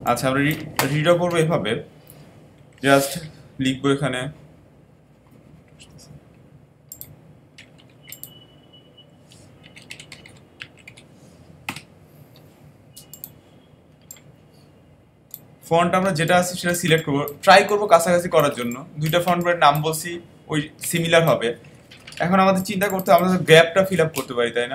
আচ্ছা, আমরা রিডও করবো এভাবে, জাস্ট লিখবো এখানে ফন্ট, আমরা যেটা আছে সেটা সিলেক্ট করবো, ট্রাই করবো কাছাকাছি করার জন্য। দুইটা ফন্টের নাম বলছি, ওই সিমিলার হবে। এখন আমাদের চিন্তা করতে হবে, আমরা গ্যাপটা ফিল আপ করতে পারি, তাই না?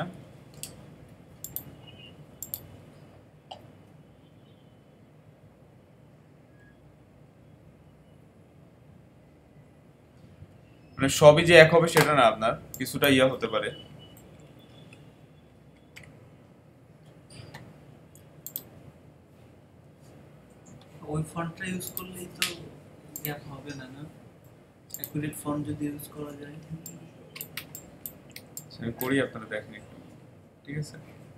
মানে সবই যে এক হবে সেটা না, আপনার কিছুটা ইয়া হতে পারে। ওই ফন্টটা ইউজ করলেই তো গ্যাপ হবে না, না? অ্যাকুরেট ফন্ট যদি ইউজ করা যায়। আমি করি, আপনারা দেখেন একটু, ঠিক আছে?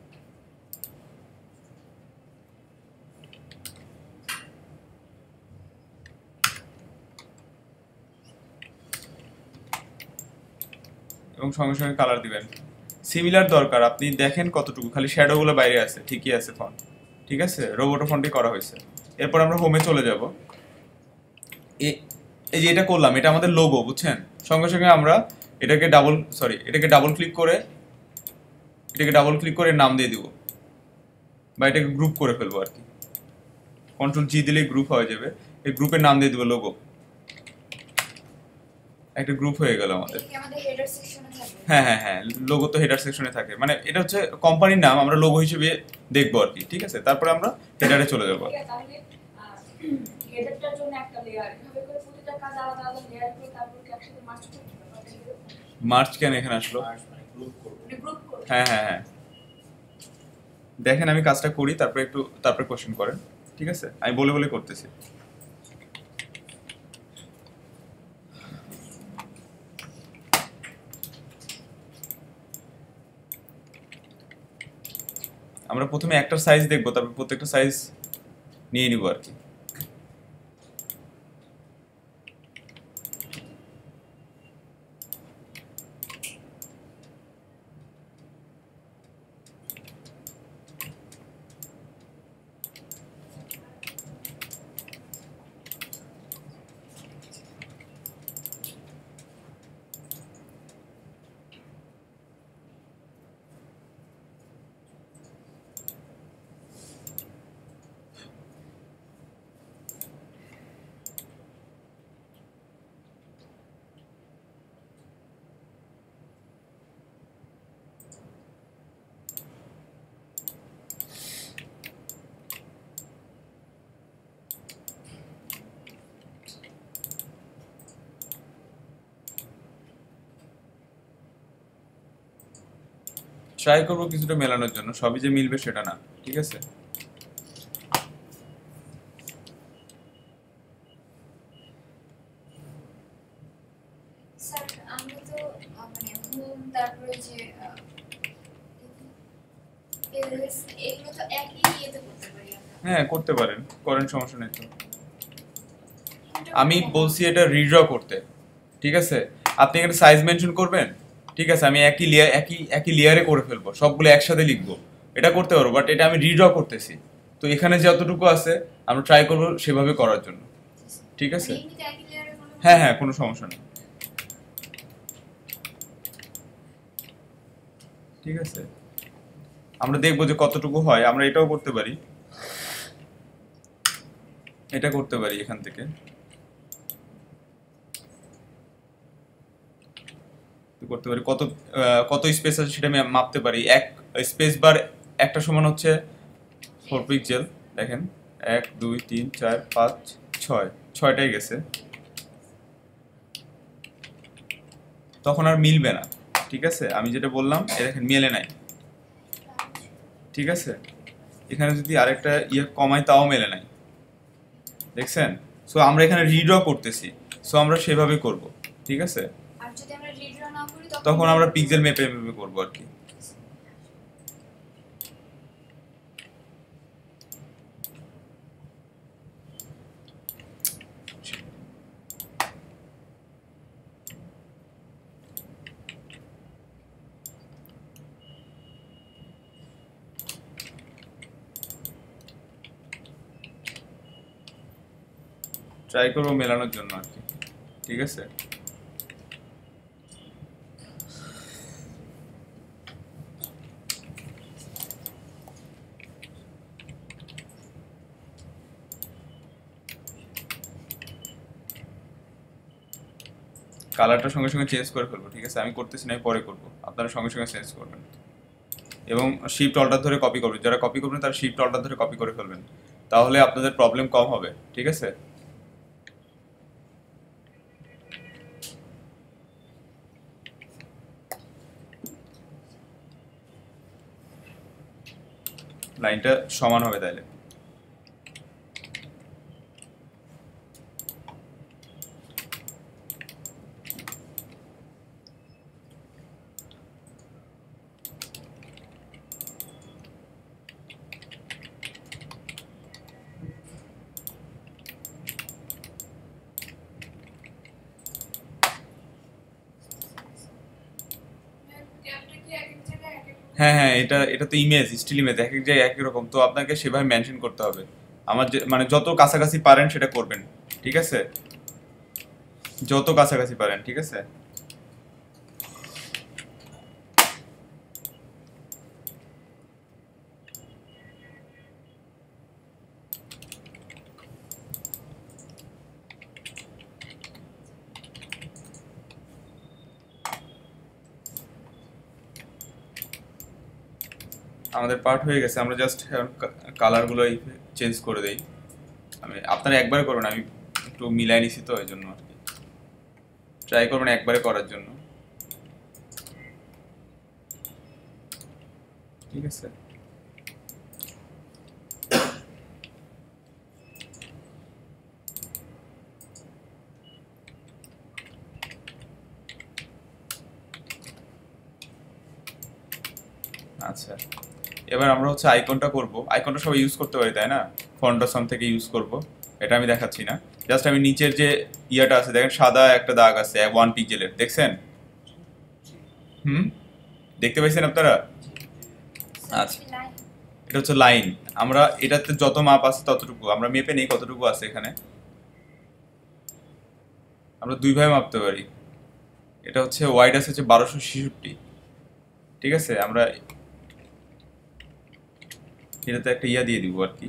এবং সঙ্গে সঙ্গে কালার দিবেন। সিমিলার দরকার, আপনি দেখেন কতটুকু, খালি শ্যাডো গুলো বাইরে আছে, ঠিকই আছে ফন্ট, ঠিক আছে, রোবোটো ফন্টই করা হয়েছে। এরপর আমরা হোমে চলে যাব। এই যে এটা করলাম, এটা আমাদের লোগো, বুঝছেন? সঙ্গে সঙ্গে আমরা এটাকে ডাবল ক্লিক করে নাম দিয়ে দিব, বা এটাকে গ্রুপ করে ফেলবো আর কি। কন্ট্রোল জি দিলেই গ্রুপ হয়ে যাবে। এই গ্রুপের নাম দিয়ে দিব লোগো। একটা গ্রুপ হয়ে গেল আমাদের। হ্যাঁ হ্যাঁ হ্যাঁ, লোগো তো হেডার সেকশনে থাকে, মানে এটা হচ্ছে কোম্পানির নাম, আমরা লোগো হিসেবে দেখবো আর কি, ঠিক আছে? তারপরে আমরা হেডারে চলে যাবো। মার্চ কেন এখানে আসলো? হ্যাঁ হ্যাঁ হ্যাঁ, দেখেন আমি কাজটা করি, তারপরে কোশ্চেন করেন, ঠিক আছে? আমি বলে বলে করতেছি। আমরা প্রথমে একটা সাইজ দেখবো, তারপর প্রত্যেকটা সাইজ নিয়ে নিব আর কি। ট্রাই করবো কিছুটা মেলানোর জন্য, সবই যে মিলবে সেটা না, ঠিক আছে? হ্যাঁ করতে পারেন, করেন, সমস্যা নেই তো। আমি বলছি এটা রিড্র করতে, ঠিক আছে? আপনি এখানে সাইজ মেনশন করবেন, ঠিক আছে? আমি একই লেয়ারে করে ফেলবো, সবগুলো একসাথে লিখবো, এটা করতে পারবো। বাট এটা আমি রিড্র করতেছি, তো এখানে যতটুকু আছে আমরা ট্রাই করবো সেভাবে করার জন্য, ঠিক আছে? হ্যাঁ হ্যাঁ, কোনো সমস্যা নেই, ঠিক আছে? আমরা দেখবো যে কতটুকু হয়। আমরা এটাও করতে পারি, এটা করতে পারি এখান থেকে করতে পারি। কত স্পেস আছে সেটা আমি মাপতে পারি। এক স্পেস বার একটা সমান হচ্ছে 4 পিক্সেল। দেখেন, 1 2 3 4 5 6, ছয়টাই গেছে, তখন আর মিলবে না, ঠিক আছে? আমি যেটা বললাম, এ দেখেন মেলে নাই, ঠিক আছে? এখানে যদি আরেকটা ইয়ে কমাই তাও মেলে নাই, দেখছেন? সো আমরা এখানে রিড্র করতেছি, সো আমরা সেভাবে করব, ঠিক আছে? তখন আমরা পিক্সেল মেপে মেপে করবো আর কি। ট্রাই করবো মেলানোর জন্য আর কি, ঠিক আছে। কালারটা সঙ্গে সঙ্গে চেঞ্জ করে ফেলবো, ঠিক আছে। আমি করতেছি না, পরে করবো, আপনারা সঙ্গে সঙ্গে চেঞ্জ করবেন এবং শিফট অল্টার ধরে কপি করবেন। যারা কপি করবেন তারা শিফট অল্টার ধরে কপি করে ফেলবেন, তাহলে আপনাদের প্রবলেম কম হবে, ঠিক আছে। লাইনটা সমান হবে তাইলে। হ্যাঁ হ্যাঁ, এটা এটা তো ইমেজ, স্টিল ইমেজ, এক এক জায়গায় একই রকম, তো আপনাকে সেভাবে মেনশন করতে হবে। আমার যে মানে যত কাছাকাছি পারেন সেটা করবেন, ঠিক আছে, যত কাছাকাছি পারেন, ঠিক আছে। আমাদের পার্ট হয়ে গেছে, আমরা জাস্ট কালারগুলো চেঞ্জ করে দেই। আমি আপনারা একবারে করবেন, আমি একটু মিলাই নিছি তো এই জন্য আর কি, ট্রাই করবেন একবারে করার জন্য, ঠিক আছে। আচ্ছা, এবার আমরা হচ্ছে আইকনটা করব। আইকনটা সবাই ইউজ করতে পারি তাই না, ফন্টাসাম থেকে ইউজ করব, এটা আমি দেখাচ্ছি না। জাস্ট আমি নিচের যে ইয়াটা আছে দেখেন, সাদা একটা দাগ আছে 1 পিক্সেলের, দেখছেন? হুম, দেখতে পাইছেন আপনারা? আচ্ছা, এটা হচ্ছে লাইন। আমরা এটাতে যত মাপ আছে ততটুকু আমরা মেপে নেই, কতটুকু আছে এখানে আমরা দুই ভাবে মাপতে পারি। এটা হচ্ছে ওয়াইড আছে হচ্ছে 1266, ঠিক আছে। আমরা এটাতে একটা ইয়া দিয়ে দিব আর কি,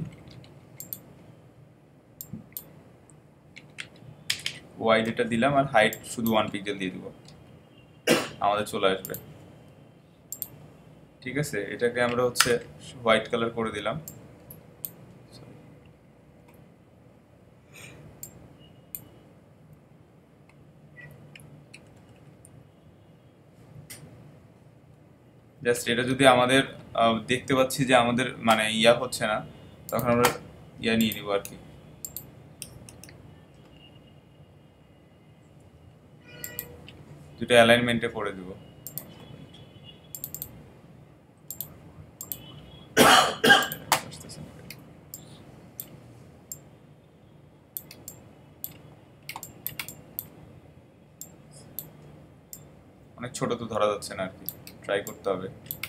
ওয়াইড এটা দিলাম আর হাইট শুধু 1 পিক্সেল দিয়ে দিব, আমাদের চলে আসবে, ঠিক আছে। এটাকে আমরা হচ্ছে হোয়াইট কালার করে দিলাম। জাস্ট এটা যদি আমাদের দেখতে পাচ্ছি যে আমাদের মানে ইয়া হচ্ছে না, তখন আমরা ইয়া নিয়ে নিব আর কি, দুটো অ্যালাইনমেন্টে করে দিব। অনেক ছোট তো ধরা যাচ্ছে না আর কি, ট্রাই করতে হবে।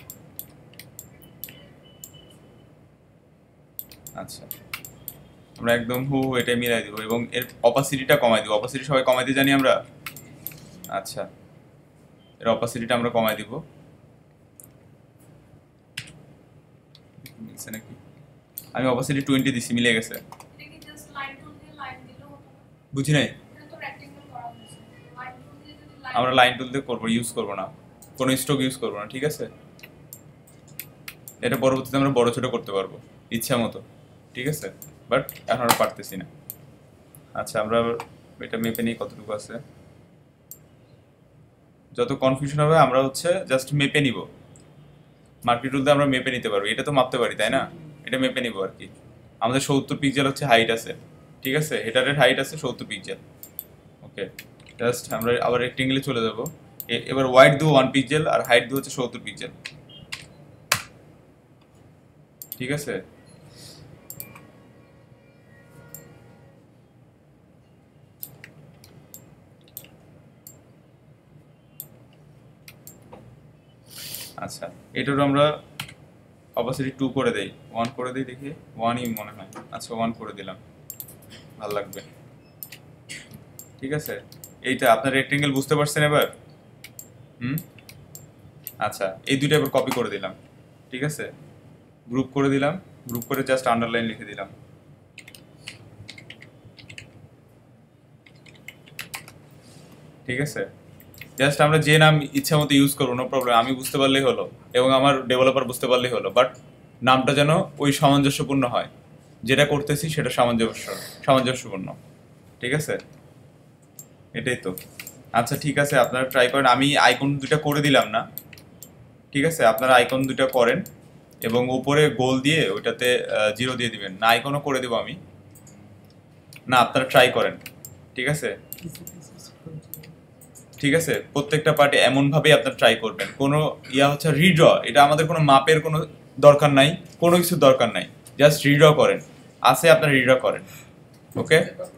আচ্ছা, আমরা একদম এটাই মিলাই দিব এবং এর অপাসিটিটা কমাই দিব। অপাসিটি সবাই কমাইতে জানি আমরা। আচ্ছা, এর অপাসিটিটা আমরা কমাই দিব, মিলছে নাকি? আমি অপাসিটি 20 দিছি, মিলে গেছে। বুঝি নাই, আমরা লাইন টুল দিয়ে করবো, ইউজ করবো না, কোনো স্ট্রোক ইউজ করবো না, ঠিক আছে। এটা পরবর্তীতে আমরা বড় ছোট করতে পারবো ইচ্ছা মতো, ঠিক আছে, বাট এখন আমরা পারতেছি না। আচ্ছা, আমরা এটা মেপে নিই কতটুকু আছে। যত কনফিউশন হবে আমরা হচ্ছে জাস্ট মেপে নিব, মার্কেট টুল দিয়ে আমরা মেপে নিতে পারবো। এটা তো মাপতে পারি তাই না, এটা মেপে নিব আর কি। আমাদের 70 পিক্সেল হচ্ছে হাইট আছে, ঠিক আছে, হেডারের হাইট আছে 70 পিক্সেল। ওকে, জাস্ট আমরা আবার রেক্টেঙ্গেলে চলে যাব। এবার ওয়াইড দেবো 1 পিক্সেল আর হাইট দেবো হচ্ছে 70 পিক্সেল, ঠিক আছে। আচ্ছা, এটার আমরা অপাসিটি 2 করে দেই, 1 করে দেই, দেখি 1ই মনে হয়। আচ্ছা, 1 করে দিলাম, ভালো লাগবে। ঠিক আছে, এইটা আপনার রেক্টেঙ্গেল বুঝতে পারছেন এবার? আচ্ছা, এই দুইটা এবার কপি করে দিলাম, ঠিক আছে, গ্রুপ করে দিলাম, গ্রুপ করে জাস্ট আন্ডারলাইন লিখে দিলাম। ঠিক আছে, জাস্ট আমরা যে নাম ইচ্ছা মতো ইউজ করবো, নো প্রবলেম, আমি বুঝতে পারলেই হলো এবং আমার ডেভেলপার বুঝতে পারলেই হলো, বাট নামটা যেন ওই সামঞ্জস্যপূর্ণ হয়, যেটা করতেছি সেটা সামঞ্জস্যপূর্ণ। ঠিক আছে, এটাই তো। আচ্ছা ঠিক আছে, আপনারা ট্রাই করেন। আমি আইকন দুটা করে দিলাম না, ঠিক আছে, আপনারা আইকন দুটা করেন এবং উপরে গোল দিয়ে ওইটাতে 0 দিয়ে দিবেন না, আইকনও করে দেবো আমি, না আপনারা ট্রাই করেন। ঠিক আছে, ঠিক আছে, প্রত্যেকটা পার্টে এমনভাবেই আপনারা ট্রাই করবেন। কোনো ইয়া হচ্ছে রিড্র, এটা আমাদের কোনো মাপের কোনো দরকার নাই, কোনো কিছু দরকার নাই, জাস্ট রিড্র করেন, আছে আপনারা রিড্র করেন। ওকে,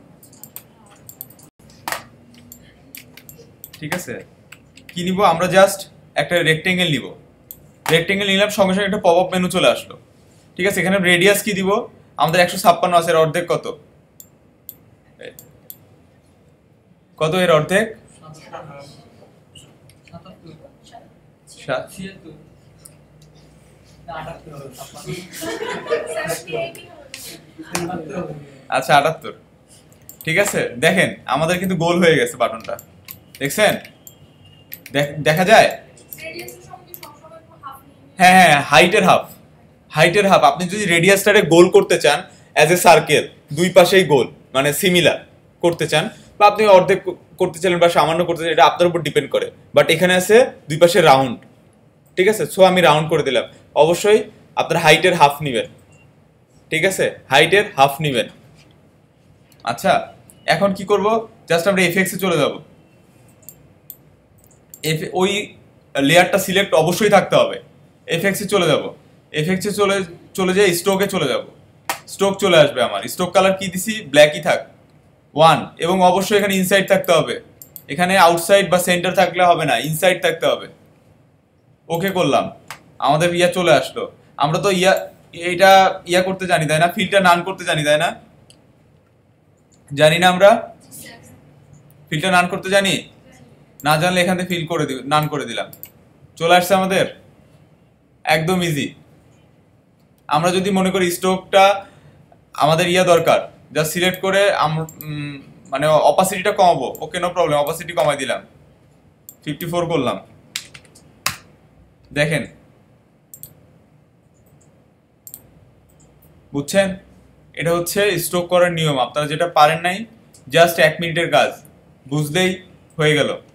ঠিক আছে, কি নিব আমরা? জাস্ট একটা রেক্টেঙ্গেল নিব, রেক্টেঙ্গেল নিলাম, সঙ্গে সঙ্গে একটা পপ আপ মেনু চলে আসলো। ঠিক আছে, এখানে রেডিয়াস কি দিব? আমাদের 156 আছে, এর অর্ধেক কত? কত এর অর্ধেক? আচ্ছা 78। ঠিক আছে, দেখেন আমাদের কিন্তু গোল হয়ে গেছে বাটনটা, দেখছেন? দেখা যায়। হ্যাঁ হ্যাঁ, হাইটের হাফ, হাইটের হাফ। আপনি যদি রেডিয়াসটারে গোল করতে চান অ্যাজ এ সার্কেল, দুই পাশেই গোল মানে সিমিলার করতে চান, বা আপনি অর্ধেক করতে চাইলেন বা সামান্য করতে চান, এটা আপনার উপর ডিপেন্ড করে, বাট এখানে আছে দুই পাশে রাউন্ড। ঠিক আছে, সো আমি রাউন্ড করে দিলাম। অবশ্যই আপনার হাইটের হাফ নেবেন, ঠিক আছে, হাইটের হাফ নেবেন। আচ্ছা, এখন কি করব? জাস্ট আমরা এফএক্সে চলে যাব, ওই লেয়ারটা সিলেক্ট অবশ্যই থাকতে হবে। এফএক্সে চলে যাব, এফএক্সে চলে যাই, স্ট্রোকে চলে যাব, স্ট্রোক চলে আসবে। আমার স্ট্রোক কালার কি দিছি? ব্ল্যাকই থাক 1, এবং অবশ্যই এখানে ইনসাইড থাকতে হবে, এখানে আউটসাইড বা সেন্টার থাকলে হবে না, ইনসাইড থাকতে হবে। ওকে করলাম, আমাদের ইয়া চলে আসলো। আমরা তো এইটা ইয়া করতে জানি তাই না? ফিল্টার নান করতে জানি তাই না? জানি না আমরা? ফিল্টার নান করতে জানি না? জানলে এখান থেকে ফিল করে নান করে দিলাম, চলে আসছে আমাদের, একদম ইজি। আমরা যদি মনে করি স্ট্রোকটা আমাদের ইয়া দরকার, জাস্ট সিলেক্ট করে মানে অপাসিটিটা কমাবো, ওকে নো প্রবলেম, অপাসিটি কমাই দিলাম, 54 করলাম। দেখেন, বুঝছেন? এটা হচ্ছে স্ট্রোক করার নিয়ম। আপনারা যেটা পারেন নাই, জাস্ট 1 মিনিটের কাজ, বুঝলেই হয়ে গেল।